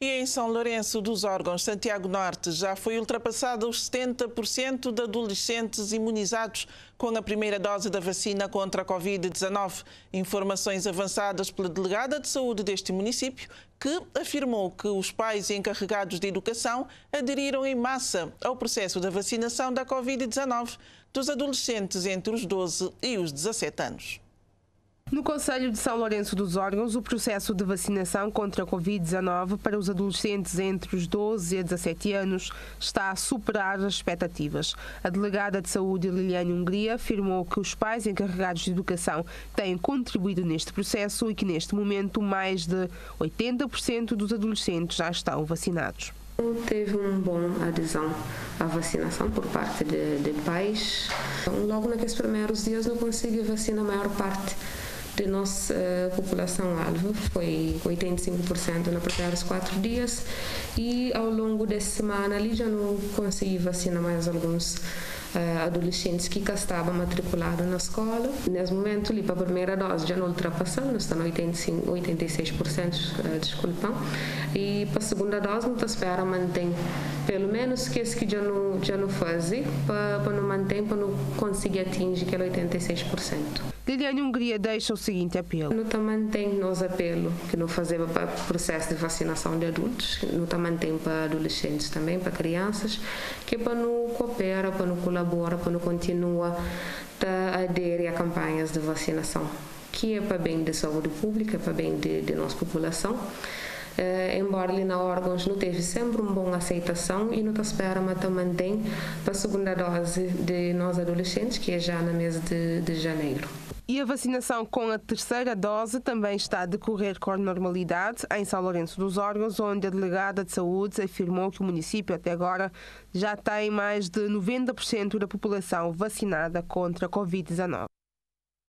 E em São Lourenço dos Órgãos, Santiago Norte, já foi ultrapassado os 70% de adolescentes imunizados com a primeira dose da vacina contra a Covid-19. Informações avançadas pela delegada de saúde deste município, que afirmou que os pais encarregados de educação aderiram em massa ao processo da vacinação da Covid-19 dos adolescentes entre os 12 e os 17 anos. No Concelho de São Lourenço dos Órgãos, o processo de vacinação contra a Covid-19 para os adolescentes entre os 12 e 17 anos está a superar as expectativas. A delegada de saúde, Liliane Hungria, afirmou que os pais encarregados de educação têm contribuído neste processo e que, neste momento, mais de 80% dos adolescentes já estão vacinados. Teve uma boa adesão à vacinação por parte de pais. Logo naqueles primeiros dias não consegui vacinar a maior parte de nossa população-alvo, foi 85% nos primeiros 4 dias, e ao longo dessa semana ali já não consegui vacinar mais alguns adolescentes que cá estavam matriculados na escola. Nesse momento, ali, para a primeira dose já não ultrapassamos, está no 86%, desculpam, e para a segunda dose não está espera manter pelo menos que esse que já não fazem, para não manter, para não conseguir atingir aquele 86%. Liliane Hungria deixa o seguinte apelo. Não mantém nosso apelo que não fazemos para o processo de vacinação de adultos, não mantém para adolescentes também, para crianças, que para não cooperar, para não colaborar, para não continuar a aderir a campanhas de vacinação, que é para bem da saúde pública, para bem de nossa população. Embora ali na órgãos não teve sempre uma boa aceitação e não está esperando, mas mantém para a segunda dose de nós adolescentes, que é já no mês de janeiro. E a vacinação com a terceira dose também está a decorrer com normalidade em São Lourenço dos Órgãos, onde a delegada de saúde afirmou que o município até agora já tem mais de 90% da população vacinada contra a Covid-19.